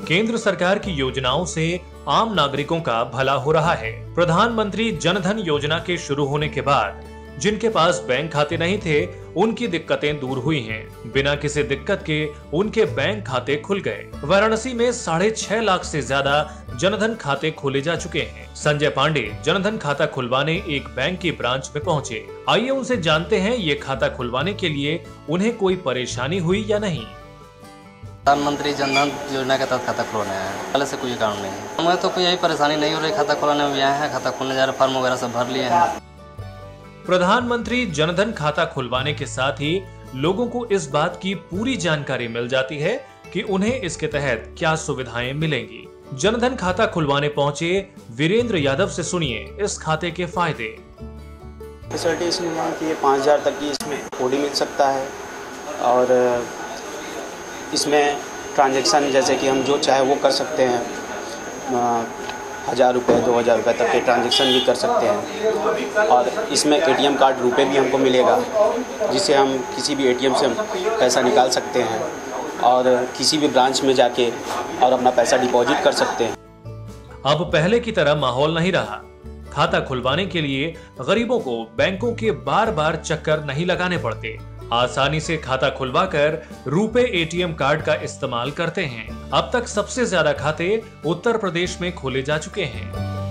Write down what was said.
केंद्र सरकार की योजनाओं से आम नागरिकों का भला हो रहा है। प्रधानमंत्री जन धन योजना के शुरू होने के बाद जिनके पास बैंक खाते नहीं थे, उनकी दिक्कतें दूर हुई हैं। बिना किसी दिक्कत के उनके बैंक खाते खुल गए। वाराणसी में 6.5 लाख से ज्यादा जनधन खाते खोले जा चुके हैं। संजय पांडे जनधन खाता खुलवाने एक बैंक की ब्रांच में पहुंचे। आइए उनसे जानते हैं ये खाता खुलवाने के लिए उन्हें कोई परेशानी हुई या नहीं। प्रधानमंत्री जन धन योजना के तहत खाता खुलवाना है, पहले से कोई काम नहीं है। हमें तो कोई यही परेशानी नहीं हो रही। खाता खुलाने में आए हैं, खाता खोलने जा रहे, फॉर्म वगैरह सब भर लिए हैं। प्रधानमंत्री जनधन खाता खुलवाने के साथ ही लोगों को इस बात की पूरी जानकारी मिल जाती है कि उन्हें इसके तहत क्या सुविधाएं मिलेंगी। जनधन खाता खुलवाने पहुंचे वीरेंद्र यादव से सुनिए इस खाते के फायदे। फैसिलिटी इसमें कि 5,000 तक की इसमें ओडी मिल सकता है और इसमें ट्रांजैक्शन जैसे कि हम जो चाहे वो कर सकते हैं। 1,000 रुपये 2,000 रुपये तक के ट्रांजैक्शन भी कर सकते हैं। और इसमें एटीएम कार्ड रुपए भी हमको मिलेगा, जिससे हम किसी भी एटीएम से पैसा निकाल सकते हैं और किसी भी ब्रांच में जाके और अपना पैसा डिपॉजिट कर सकते हैं। अब पहले की तरह माहौल नहीं रहा। खाता खुलवाने के लिए गरीबों को बैंकों के बार बार चक्कर नहीं लगाने पड़ते। आसानी से खाता खुलवाकर रुपए एटीएम कार्ड का इस्तेमाल करते हैं। अब तक सबसे ज्यादा खाते उत्तर प्रदेश में खोले जा चुके हैं।